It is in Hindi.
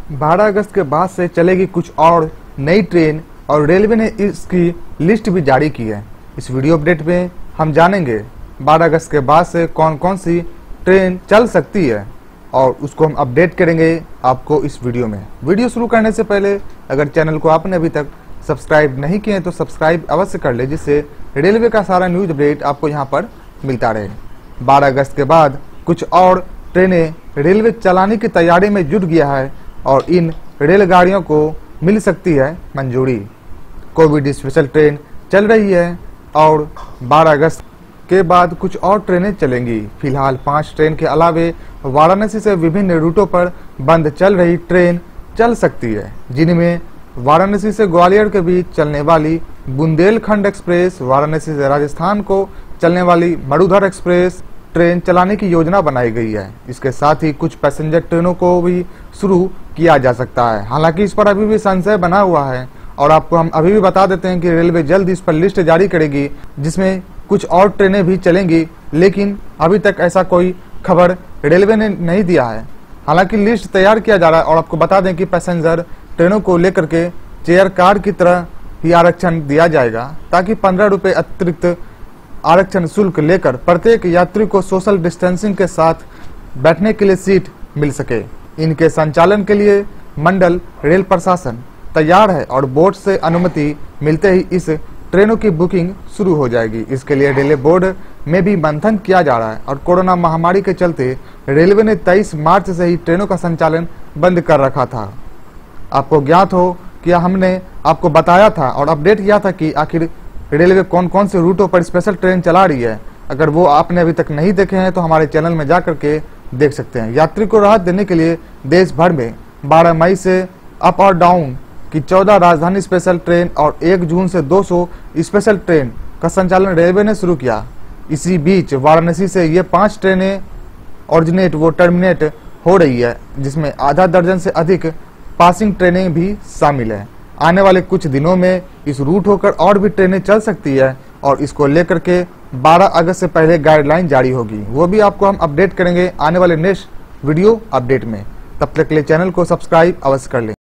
12 अगस्त के बाद से चलेगी कुछ और नई ट्रेन और रेलवे ने इसकी लिस्ट भी जारी की है। इस वीडियो अपडेट में हम जानेंगे 12 अगस्त के बाद से कौन कौन सी ट्रेन चल सकती है और उसको हम अपडेट करेंगे आपको इस वीडियो में। वीडियो शुरू करने से पहले अगर चैनल को आपने अभी तक सब्सक्राइब नहीं किए हैं तो सब्सक्राइब अवश्य कर ले, जिससे रेलवे का सारा न्यूज अपडेट आपको यहाँ पर मिलता रहे। 12 अगस्त के बाद कुछ और ट्रेनें रेलवे चलाने की तैयारी में जुट गया है और इन रेलगाड़ियों को मिल सकती है मंजूरी। कोविड स्पेशल ट्रेन चल रही है और 12 अगस्त के बाद कुछ और ट्रेनें चलेंगी। फिलहाल 5 ट्रेन के अलावे वाराणसी से विभिन्न रूटों पर बंद चल रही ट्रेन चल सकती है, जिनमें वाराणसी से ग्वालियर के बीच चलने वाली बुंदेलखंड एक्सप्रेस, वाराणसी से राजस्थान को चलने वाली मरुधर एक्सप्रेस ट्रेन चलाने की योजना बनाई गई है। इसके साथ ही कुछ पैसेंजर ट्रेनों को भी शुरू किया जा सकता है। हालांकि इस पर अभी भी संशय बना हुआ है और आपको हम अभी भी बता देते हैं कि रेलवे जल्द इस पर लिस्ट जारी करेगी, जिसमें कुछ और ट्रेनें भी चलेंगी, लेकिन अभी तक ऐसा कोई खबर रेलवे ने नहीं दिया है। हालांकि लिस्ट तैयार किया जा रहा है और आपको बता दें कि पैसेंजर ट्रेनों को लेकर के चेयर कार की तरह ही आरक्षण दिया जाएगा, ताकि 15 रुपये अतिरिक्त आरक्षण शुल्क लेकर प्रत्येक यात्री को सोशल डिस्टेंसिंग के साथ बैठने के लिए सीट मिल सके। इनके संचालन के लिए मंडल रेल प्रशासन तैयार है और बोर्ड से अनुमति मिलते ही इस ट्रेनों की बुकिंग शुरू हो जाएगी। इसके लिए रेलवे बोर्ड में भी मंथन किया जा रहा है और कोरोना महामारी के चलते रेलवे ने 23 मार्च से ही ट्रेनों का संचालन बंद कर रखा था। आपको ज्ञात हो कि हमने आपको बताया था और अपडेट किया था कि आखिर रेलवे कौन कौन से रूटों पर स्पेशल ट्रेन चला रही है। अगर वो आपने अभी तक नहीं देखे हैं तो हमारे चैनल में जा करके देख सकते हैं। यात्री को राहत देने के लिए देश भर में 12 मई से अप और डाउन की 14 राजधानी स्पेशल ट्रेन और 1 जून से 200 स्पेशल ट्रेन का संचालन रेलवे ने शुरू किया। इसी बीच वाराणसी से ये 5 ट्रेनें ऑरिजिनेट व टर्मिनेट हो रही है, जिसमें आधा दर्जन से अधिक पासिंग ट्रेनें भी शामिल है। आने वाले कुछ दिनों में इस रूट होकर और भी ट्रेनें चल सकती है और इसको लेकर के 12 अगस्त से पहले गाइडलाइन जारी होगी। वो भी आपको हम अपडेट करेंगे आने वाले नेक्स्ट वीडियो अपडेट में। तब तक के लिए चैनल को सब्सक्राइब अवश्य कर लें।